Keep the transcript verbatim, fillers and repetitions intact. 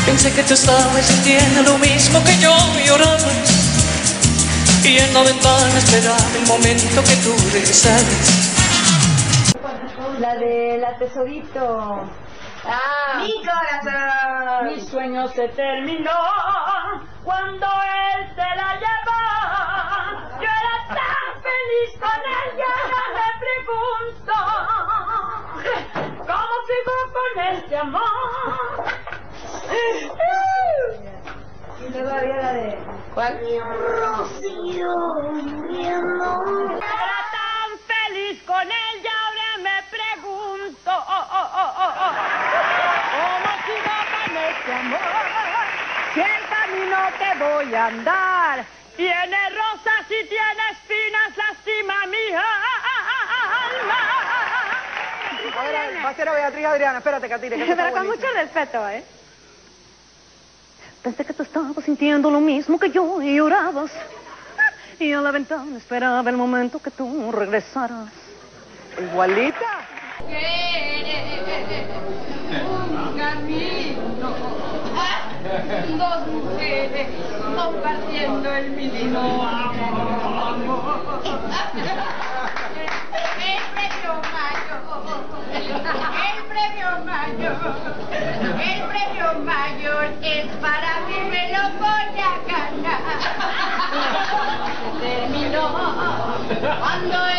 Pensé que tú estabas sintiendo lo mismo que yo llorabas, y en la ventana esperaba el momento que tú regresaras. La de la Tesorito. Ah, Mi corazón. mi sueño se terminó cuando él se la llevó. Yo era tan feliz con ella, no me pregunto cómo sigo con este amor. Y todavía la de... ¿Cuál? Rocío, mi amor. Era tan feliz con ella, ahora me pregunto oh, oh, oh, oh, oh. ¿Cómo sigo con este amor? Si el camino que voy a andar tiene rosas y tiene espinas, lastima mi alma. Ahora, va a ser a Beatriz Adriana, espérate, Catire. Que Pero con mucho respeto, ¿eh? Pensé que tú estabas sintiendo lo mismo que yo y llorabas. Y a la ventana esperaba el momento que tú regresaras. Igualita. Un camino, dos mujeres compartiendo el mismo amor. El premio mayor, el premio mayor, el premio mayor es para mí, me lo voy a ganar. Terminó cuando